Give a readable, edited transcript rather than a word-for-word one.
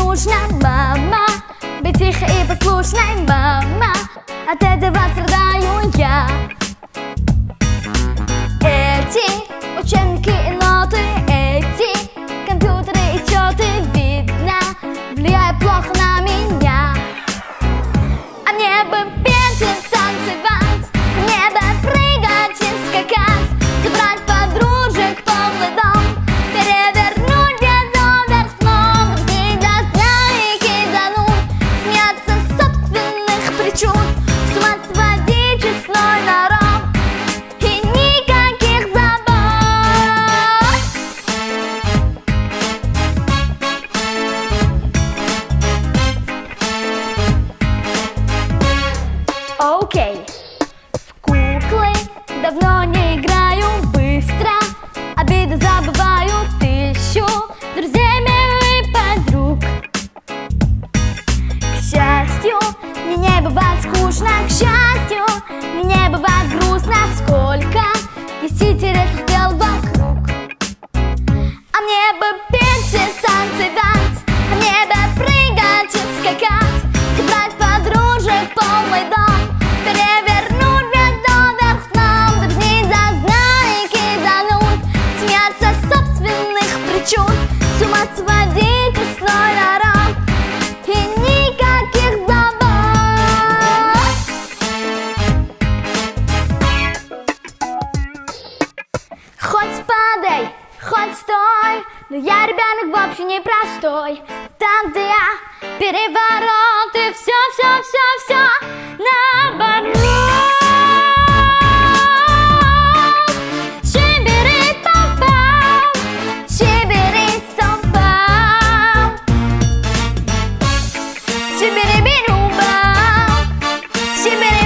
нужно, мама. Быть тихо и послушной, мама. От этого страдаю я. Эти учебники и ноты, эти компьютеры и счеты, видно, влияют плохо на меня. А мне бы петь и танцевать, мне бы прыгать и скакать, собрать подружек полный дом, перевернуть ведро вверх дном, кидать и кидануть, смеяться собственных причуд, с ума сводить честной народ и никаких забот. Окей. В куклы давно не играю, быстро обиды забываю, ищу друзей милых подруг. К счастью, мне не бывает скучно, к счастью, мне не бывает грустно, сколько есть интересных дел вокруг. А мне бы петь и танцевать, а мне бы прыгать и скакать, собрать подружек полный дом, перевернуть ведро вверх дном, догнить до дна и кидануть, смеяться собственных причуд, с ума сводить весной народ и никаких забот. Хоть падай, хоть стой, но я ребенок вообще непростой. Там, где я переворот и все наоборот. Чибири-пам-пам, чибири-сам-пам, чибири-биру-бам, чибири.